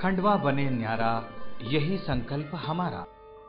खंडवा बने न्यारा, यही संकल्प हमारा।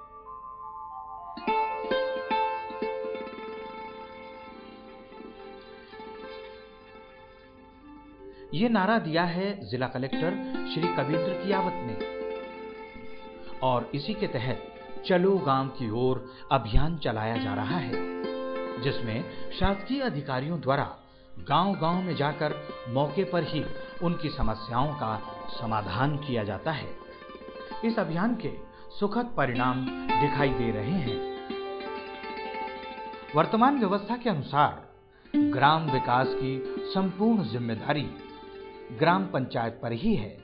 ये नारा दिया है जिला कलेक्टर श्री कवींद्र कियावत ने और इसी के तहत चलो गांव की ओर अभियान चलाया जा रहा है, जिसमें शासकीय अधिकारियों द्वारा गांव-गांव में जाकर मौके पर ही उनकी समस्याओं का समाधान किया जाता है। इस अभियान के सुखद परिणाम दिखाई दे रहे हैं। वर्तमान व्यवस्था के अनुसार ग्राम विकास की संपूर्ण जिम्मेदारी ग्राम पंचायत पर ही है।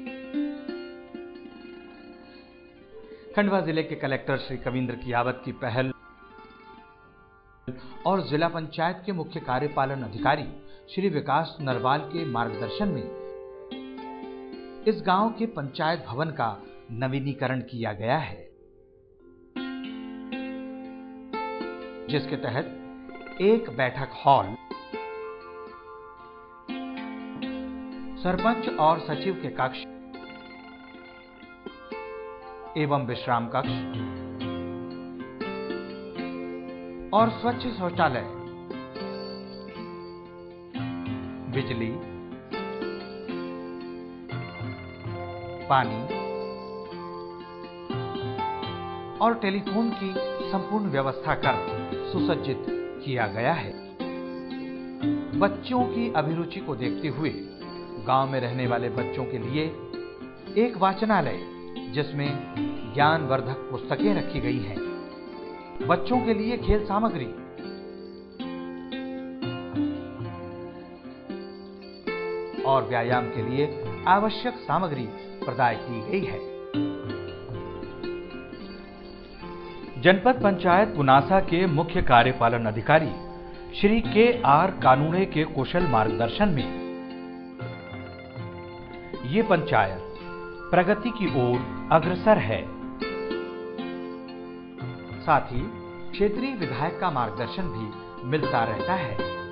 खंडवा जिले के कलेक्टर श्री कवींद्र कियावत की पहल और जिला पंचायत के मुख्य कार्यपालन अधिकारी श्री विकास नरवाल के मार्गदर्शन में इस गांव के पंचायत भवन का नवीनीकरण किया गया है, जिसके तहत एक बैठक हॉल, सरपंच और सचिव के कक्ष एवं विश्राम कक्ष और स्वच्छ शौचालय, बिजली, पानी और टेलीफोन की संपूर्ण व्यवस्था कर सुसज्जित किया गया है। बच्चों की अभिरुचि को देखते हुए गांव में रहने वाले बच्चों के लिए एक वाचनालय, जिसमें ज्ञानवर्धक पुस्तकें रखी गई हैं, बच्चों के लिए खेल सामग्री, और व्यायाम के लिए आवश्यक सामग्री प्रदान की गई है। जनपद पंचायत पुनासा के मुख्य कार्यपालन अधिकारी श्री के.आर. कानूने के कुशल मार्गदर्शन में ये पंचायत प्रगति की ओर अग्रसर है। साथ ही क्षेत्रीय विधायक का मार्गदर्शन भी मिलता रहता है।